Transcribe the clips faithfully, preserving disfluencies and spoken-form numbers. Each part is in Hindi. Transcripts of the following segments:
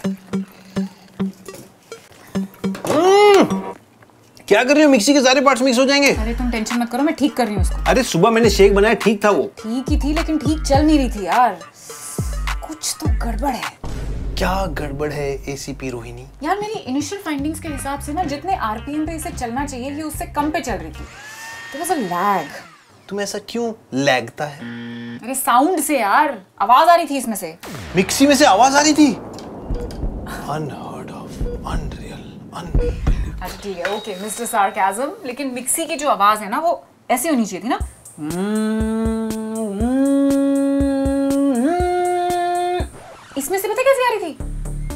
क्या कर रही हो? मिक्सी के सारे पार्ट्स मिक्स हो जाएंगे। अरे तुम टेंशन मत करो, मैं ठीक कर रही हूँ उसको। अरे सुबह मैंने शेक बनाया, ठीक था वो। ठीक ही थी लेकिन ठीक चल नहीं रही थी यार, कुछ तो गड़बड़ है। क्या गड़बड़ है एसीपी रोहिणी? यार मेरी इनिशियल फाइंडिंग्स के हिसाब से ना जितने आरपीएम पे इसे चलना चाहिए ये उससे कम पे चल रही थी। तो बस लैग। तुम ऐसा क्यों लैगता है? अरे साउंड से यार, आवाज आ रही थी इसमें से। मिक्सी में से आवाज आ रही थी? Unheard of, unreal, unbelievable. अच्छा ठीक है, ओके मिस्टर सार्काज़म, लेकिन मिक्सी की जो आवाज है ना वो ऐसी होनी चाहिए थी ना। इसमें से पता कैसे आ रही थी?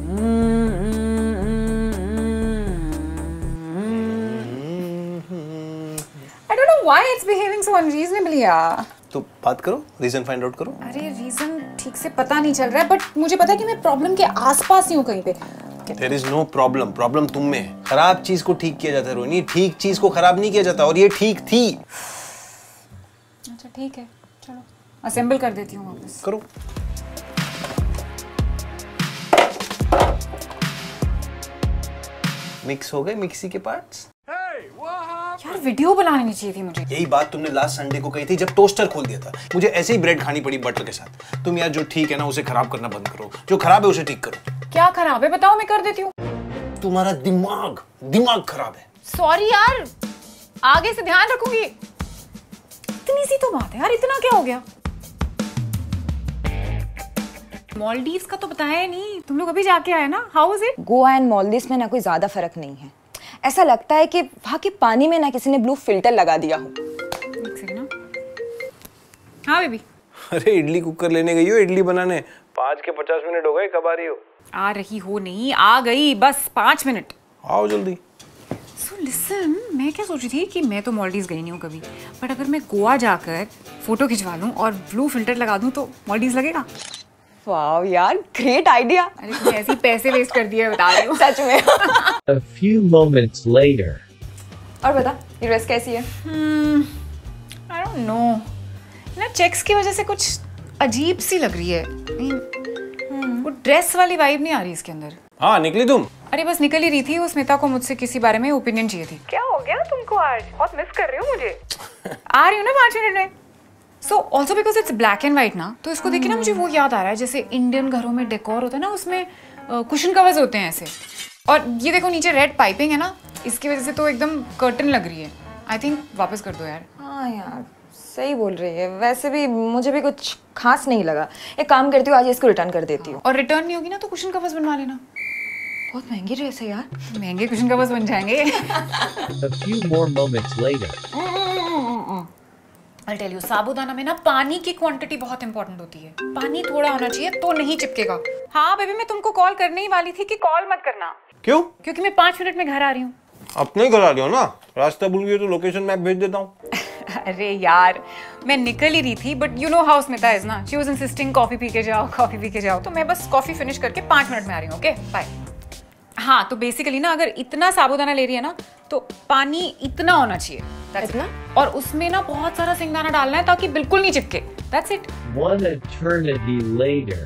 I don't know why it's behaving so unreasonably यार। तो बात करो, रीजन फाइंड आउट करो। अरे रीजन ठीक से पता नहीं चल रहा है, बट मुझे पता है कि मैं प्रॉब्लम के आसपास ही हूँ कहीं पे। There is no problem, problem तुम में है। खराब चीज को ठीक किया जाता है रोहिणी, ठीक चीज को खराब नहीं किया जाता, और ये ठीक थी। अच्छा ठीक है, चलो असेंबल कर देती हूँ वापस। करो। मिक्स हो गए मिक्सी के पार्ट्स। यार वीडियो बनानी नहीं चाहिए थी मुझे। यही बात तुमने लास्ट संडे को कही थी जब टोस्टर खोल दिया था। मुझे ऐसे ही ब्रेड खानी पड़ी बटर के साथ। तुम यार जो ठीक है ना उसे खराब करना बंद करो, जो खराब है उसे ठीक करो। क्या खराब है बताओ, मैं कर देती हूँ। तुम्हारा दिमाग दिमाग खराब है। सॉरी यार, आगे से ध्यान रखूंगी। इतनी सी तो बात है यार, इतना क्या हो गया? मालदीव्स का तो बताया नहीं, तुम लोग अभी जाके आए ना, how was it? Goa and Maldives में ना कोई ज्यादा फर्क नहीं है। ऐसा लगता है कि वहाँ के पानी में ना किसी ने ब्लू फिल्टर लगा दिया हो। एक सेकंड ना। हाँ बेबी। अरे इडली कुकर लेने गई हो इडली बनाने? पाँच के पचास मिनट हो गए, कब आ रही हो? आ रही हो नहीं, आ गई, बस पाँच मिनट। आओ जल्दी। सो लिसन, मैं क्या सोच रही थी कि मैं तो मालदीव्स गई नहीं हूँ कभी, बट अगर मैं गोवा जाकर फोटो खिंचवा लूँ और ब्लू फिल्टर लगा दूँ तो मालदीव्स लगेगा? वाह यार, ग्रेट आइडिया। अरे तुम ऐसे ही पैसे वेस्ट कर दिए, बता रही हूँ। सच में। A few moments later. और बता, ये ड्रेस कैसी है? आई डोंट नो, ना चेक्स की वजह से कुछ अजीब सी लग रही है। वो ड्रेस वाली वाइब नहीं आ रही इसके अंदर। हाँ निकली तुम? अरे बस निकल ही रही थी, वो स्मिता को मुझसे किसी बारे में ओपिनियन चाहिए थी। क्या हो गया तुमको आज? बहुत मिस कर रही हो मुझे। आ रही हूँ ना पाँच मिनट में। So also because it's black and white ना, तो इसको देखे ना मुझे वो याद आ रहा है जैसे इंडियन घरों में डेकोर होता है ना, उसमें कुशन कवर्स होते हैं ऐसे। और ये देखो नीचे रेड पाइपिंग है ना, इसकी वजह से तो एकदम कर्टन लग रही है। आई थिंक वापस कर दो यार। हाँ यार सही बोल रही है, वैसे भी मुझे भी कुछ खास नहीं लगा। एक काम करती हूँ, आज इसको रिटर्न कर देती हूँ। और रिटर्न नहीं होगी ना तो कुशन कवर्स बनवा लेना। बहुत महंगी ड्रेस है यार। महंगे कुशन कवर्स बन जाएंगे। A few more moments later. I'll tell you, साबूदाना में ना पानी की क्वांटिटी बहुत इंपॉर्टेंट होती है। पानी थोड़ा होना चाहिए तो नहीं चिपकेगा। हाँ बेबी, मैं तुमको कॉल करने ही वाली थी कि कॉल मत करना। क्यों? क्योंकि मैं पाँच मिनट में घर आ रही हूँ। अपने घर आ रही हो ना, रास्ता भूल गई तो लोकेशन मैप भेज देता हूँ। अरे यार मैं निकल ही रही थी, but you know how Smita is ना, शी वाज इंसिस्टिंग कॉफी पी के जाओ कॉफी पी के जाओ, तो मैं बस कॉफी फिनिश करके पाँच मिनट में आ रही हूँ। Okay bye. हाँ तो बेसिकली ना अगर इतना साबूदाना ले रही है ना तो पानी इतना होना चाहिए। इतना? और उसमें ना बहुत सारा सिंगदाना डालना है ताकि बिल्कुल नहीं चिपके। That's it. One eternity later.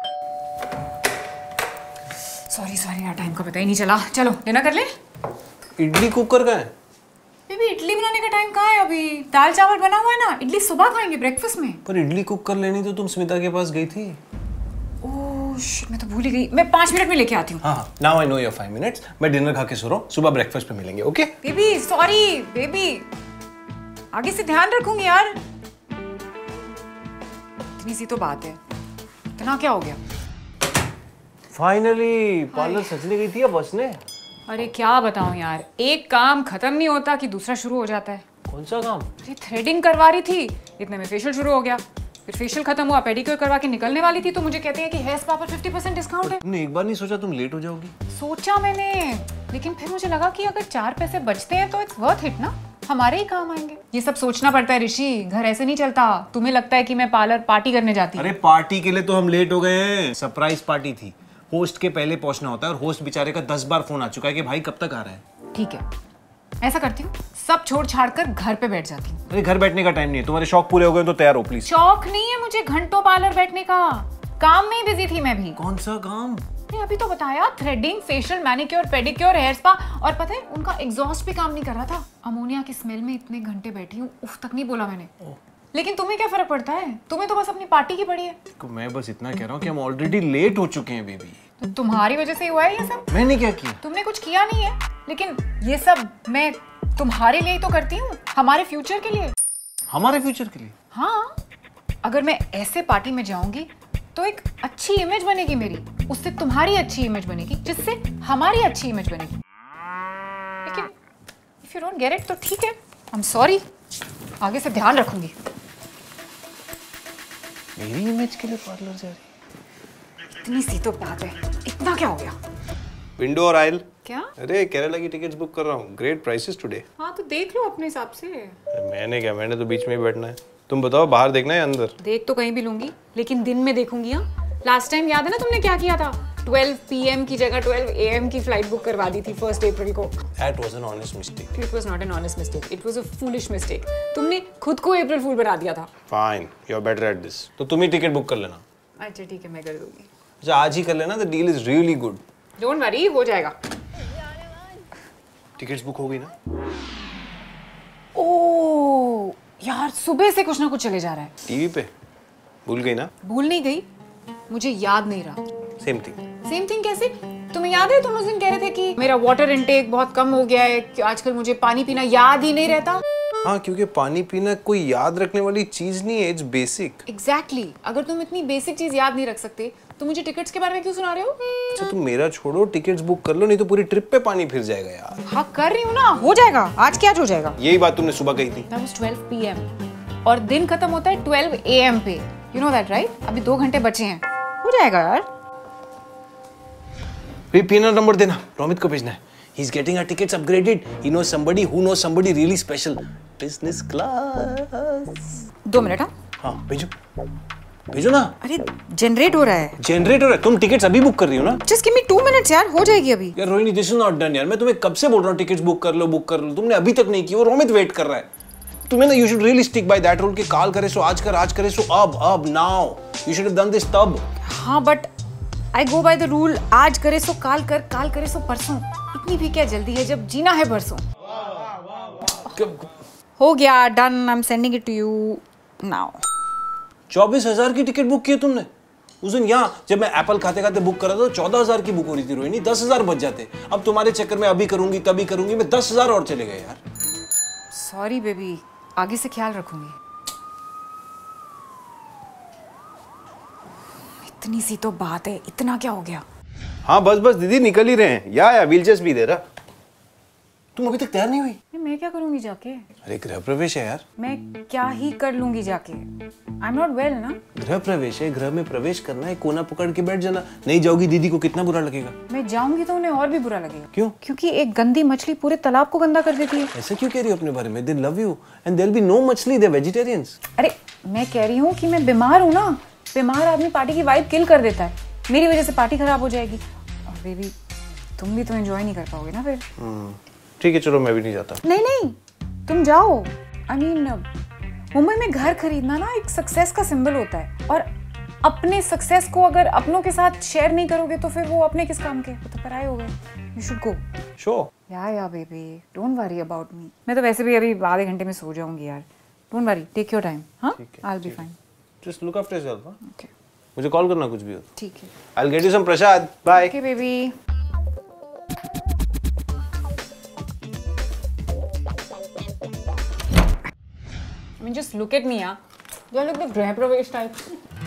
Sorry sorry यार, टाइम का पता ही नहीं चला। चलो डिनर कर ले। इडली कुकर का है? बेबी इडली बनाने का टाइम कहाँ है अभी? दाल चावल बना हुआ है ना, इडली सुबह खाएंगे ब्रेकफास्ट में। पर इडली कुकर लेनी तो तुम स्मिता के पास गई थी। ओह शिट, मैं तो भूल ही गई। मैं पाँच मिनट में लेके आती हूँ। हाँ now I know your five minutes. मैं डिनर खा के सो रहा हूँ, सुबह ब्रेकफास्ट पे मिलेंगे। ओके बेबी सॉरी बेबी, आगे से ध्यान रखूंगी यार। इतनी सी तो बात है, इतना क्या हो गया? फाइनली पार्लर सजने गई थी या बस ने? अरे क्या बताऊं यार, एक काम खत्म नहीं होता कि दूसरा शुरू हो जाता है। कौन सा काम? अरे थ्रेडिंग करवा रही थी, इतने में फेशियल शुरू हो गया। फिर फेशियल खत्म हुआ, पेडिक्योर करवा के निकलने वाली थी तो मुझे कहते हैं कि हेयर स्पा पर फिफ्टी परसेंट डिस्काउंट है। तुमने एक बार नहीं सोचा तुम लेट हो जाओगी? सोचा मैंने, लेकिन फिर मुझे लगा कि अगर चार पैसे बचते हैं तो इट्स वर्थ इट ना, हमारे ही काम आएंगे। ये सब सोचना पड़ता है ऋषि, घर ऐसे नहीं चलता। तुम्हें लगता है कि मैं पार्लर पार्टी करने जाती? अरे पार्टी के लिए तो हम लेट हो गए हैं। सरप्राइज पार्टी थी, होस्ट के पहले पहुंचना होता है और होस्ट बेचारे का दस बार फोन आ चुका है कि भाई कब तक आ रहा है। ठीक है ऐसा करती हूँ, सब छोड़ छाड़ कर घर पे बैठ जाती हूँ। अरे घर बैठने का टाइम नहीं है, तुम्हारे शौक पूरे हो गए तो तैयार हो प्लीज। शौक नहीं है मुझे घंटों पार्लर बैठने का, काम में ही बिजी थी मैं भी। कौन सा काम? नहीं अभी तो बताया, threading, facial, manicure, pedicure, hair spa, और पता है उनका एग्जॉस्ट भी काम नहीं कर रहा था। अमोनिया की स्मेल में इतने घंटे बैठी हूँ, उफ तक नहीं बोला मैंने। लेकिन तुम्हें क्या फर्क पड़ता है, तुम्हें तो बस अपनी पार्टी की पड़ी है। मैं बस इतना कह रहा हूँ कि हम ऑलरेडी लेट हो चुके हैं बेबी। तो तुम्हारी वजह से ही हुआ है ये सब। मैंने क्या किया? तुमने कुछ किया नहीं है, लेकिन ये सब मैं तुम्हारे लिए ही तो करती हूँ, हमारे फ्यूचर के लिए। हमारे फ्यूचर के लिए? हाँ, अगर मैं ऐसे पार्टी में जाऊंगी तो एक अच्छी इमेज बनेगी मेरी, उससे तुम्हारी अच्छी इमेज बनेगी, जिससे हमारी अच्छी इमेज बनेगी। लेकिन if you don't get it तो ठीक है, आई एम सॉरी, आगे से ध्यान रखूंगी। मेरी इमेज के लिए पार्लर जा रही? इतनी सी तो बात है, इतना क्या हो गया? विंडो और आयल? क्या? अरे केरला की टिकट्स बुक कर रहा हूँ, ग्रेट प्राइसेस टुडे। हाँ तो देख लो अपने हिसाब से। मैंने क्या, मैंने तो बीच में ही बैठना है। तुम बताओ, बाहर देखना है अंदर? देख तो कहीं भी लूंगी, लेकिन दिन में देखूंगी। हाँ, लास्ट टाइम याद है ना तुमने क्या किया था? ट्वेल्व पी एम की जगह ट्वेल्व ए एम की फ्लाइट बुक करवा दी थी फर्स्ट अप्रैल को। That was an honest mistake. It was not an honest mistake. It was a foolish mistake. तुमने खुद को अप्रैल फूल बना दिया था। Fine, you're better at this. तो तुम ही टिकट बुक कर लेना। अच्छा ठीक है, मैं कर दूंगी। अच्छा आज ही कर लेना, the deal is really good. Don't worry, हो जाएगा। टिकट्स बुक हो गई ना? ओह यार, सुबह से कुछ ना कुछ चले जा रहा है। टीवी पे? भूल गई ना? भूल नहीं गई, मुझे याद नहीं रहा। Same thing. सेम थिंग कैसे? तुम्हें याद है तुम उस दिन कह रहे थे कि मेरा वाटर इनटेक बहुत कम हो गया है, कि आजकल मुझे पानी पीना याद ही नहीं रहता। हाँ, क्योंकि पानी पीना कोई याद रखने वाली चीज नहीं है, इट्स बेसिक। एग्जैक्टली, अगर तुम इतनी बेसिक चीज याद नहीं रख सकते तो मुझे टिकट्स के बारे में क्यों सुना रहे हो? अच्छा तुम मेरा छोड़ो, टिकट्स बुक कर लो, नहीं तो पूरी ट्रिप पे पानी फिर जाएगा यार। हाँ कर रही हूँ ना, हो जाएगा। आज क्या हो जाएगा? यही बात तुमने सुबह कही थी। That was twelve p m और दिन खत्म होता है twelve a m पे। You know that, right? अभी दो घंटे बचे हैं, हो जाएगा यार। फिर पीना नंबर देना, रोमित को भेजना है। He's getting our tickets upgraded. He knows somebody who knows somebody really special. Business class. दो मिनट। हाँ हाँ भेजो, भेजो ना। अरे जनरेट हो रहा है। जनरेट हो रहा है? तुम टिकट्स अभी बुक कर रही हो ना? Just give me two minutes यार, हो जाएगी अभी। यार Rohini, this is not done यार। मैं तुम्हें कब से बोल रहा हूँ टिकट्स बुक कर लो, बुक कर लो, तुमने अभी तक नहीं की। वो रोमित वेट कर रहा है। तुम्हें ना, you should really stick by that rule कि काल करे सो आज कर, आज करे सो अब, अब now. You should have done this तब। हाँ but I go by the rule, आज करे सो काल कर, काल करे सो परसों। इतनी भी क्या जल्दी है जब जीना है परसों। हो गया, done. I am sending it to you now. चौबीस हजार की टिकट बुक की है तुमने? उस दिन यहाँ जब मैं एप्पल खाते खाते बुक करा था चौदह हजार की बुक हो रही थी रोहिणी, दस हजार बच जाते। अब तुम्हारे चक्कर में अभी करूंगी तभी करूंगी, मैं दस हजार और चले गए यार। सॉरी बेबी, आगे से ख्याल रखूंगी। इतनी सी तो बात है, इतना क्या हो गया? हाँ बस बस दीदी, निकल ही रहे हैं। या या विल जस्ट बी देयर। तुम अभी तक तैयार नहीं हुई? मैं क्या करूंगी जाके? अरे गृह प्रवेश है यार। मैं क्या ही कर लूंगी जाके? आई एम नॉट वेल ना। गृह प्रवेश है, गृह में प्रवेश करना है, कोना पकड़ के बैठ जाना। नहीं जाओगी दीदी को कितना बुरा लगेगा। मैं जाऊंगी तो उन्हें और भी बुरा लगेगा। क्यों? क्योंकि एक गंदी मछली पूरे तालाब को गंदा कर देती है। ऐसा क्यों कह रही हो अपने बारे में? They love you and there will be no मछली, दे वेजिटेरियंस। अरे मैं कह रही हूँ कि मैं बीमार हूँ ना। बीमार आदमी पार्टी की वाइब किल कर देता है। मेरी वजह से पार्टी खराब हो जाएगी। और बेबी तुम भी तो एंजॉय नहीं कर पाओगे ना फिर। ठीक है चलो, मैं भी नहीं जाता। नहीं नहीं, तुम जाओ। आई मीन मुंबई में घर खरीदना ना एक सक्सेस का सिंबल होता है, और अपने सक्सेस को अगर अपनों के साथ शेयर नहीं करोगे तो फिर वो अपने किस काम के? वो तो पराये हो गए। You should go. Sure. Yeah yeah baby, don't worry about me. मैं तो वैसे भी अभी आधे घंटे में सो जाऊंगी यार। Don't worry, take your time. हाँ, I will be fine. Just look after yourself. Okay, मुझे कॉल करना कुछ भी हो। ठीक है। I will get you some prasad. Bye. Okay baby. I mean, just look at me, yeah. Do I look the Grah Pravesh type?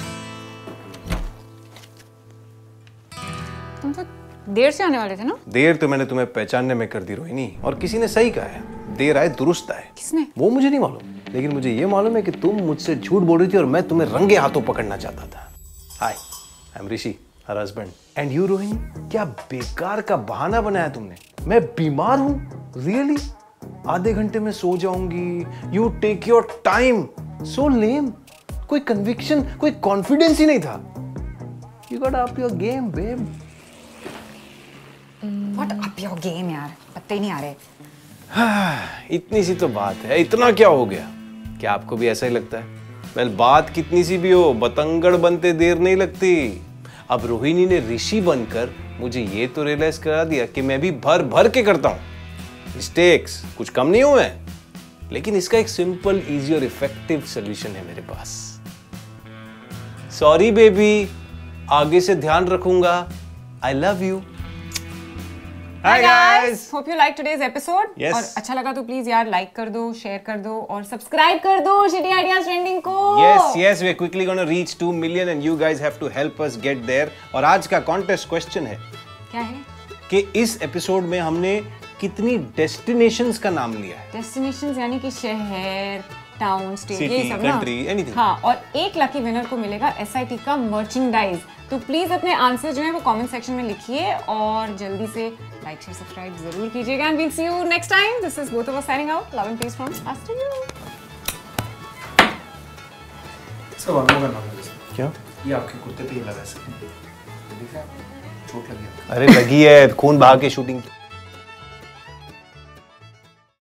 तुम तो देर से आने वाले थे ना? देर तो मैंने तुम्हें पहचानने में कर दी रोहिणी, और किसी ने सही कहा है, देर आए दुरुस्त आए। किसने? वो मुझे नहीं मालूम, लेकिन मुझे ये मालूम है कि तुम मुझसे झूठ बोल रही थी और मैं तुम्हें रंगे हाथों पकड़ना चाहता था। Hi, I am Rishi, her husband. And you Rohini, क्या बेकार का बहाना बनाया तुमने। मैं बीमार हूँ? रियली? आधे घंटे में सो जाऊंगी। You take your time. So lame. कोई कन्विक्शन, कोई कॉन्फिडेंस ही नहीं था। You got up your game babe. What up your game यार, पत्ते ही नहीं आ रहे। हाँ, इतनी सी तो बात है, इतना क्या हो गया? क्या आपको भी ऐसा ही लगता है? वेल बात कितनी सी भी हो, बतंगड़ बनते देर नहीं लगती। अब रोहिणी ने ऋषि बनकर मुझे ये तो रियलाइज करा दिया कि मैं भी भर भर के करता हूं मिस्टेक्स, कुछ कम नहीं हुए, लेकिन इसका एक सिंपल, इजी और इफेक्टिव सोल्यूशन है मेरे पास। सॉरी बेबी, आगे से ध्यान रखूंगा। I love you. Hi guys, hope you like today's episode. Yes. और अच्छा लगा तो प्लीज यार लाइक कर दो, शेयर कर दो और सब्सक्राइब कर दो Shitty Ideas Trending को। Yes, yes, we're quickly going to reach two million and you guys have to help us get there. और आज का कॉन्टेस्ट क्वेश्चन है, क्या है? कि इस एपिसोड में हमने कितनी डेस्टिनेशंस का नाम लिया है। डेस्टिनेशंस यानी कि शहर, टाउन, स्टेट, City, यही सब ना। country, anything. हाँ, और एक लकी विनर को मिलेगा एस आई टी का मर्चेंडाइज। तो प्लीज अपने आंसर जो है वो कमेंट सेक्शन में लिखिए और जल्दी से लाइक शेयर सब्सक्राइब जरूर कीजिएगा। And we'll see you next time. This is both of us signing out. Love and peace from us to you. इसका वालों का नाम है। क्या? ये आपके कुत्ते पे ही लगा है। चोट लगी है। अरे लगी है, खून बहा के शूटिंग।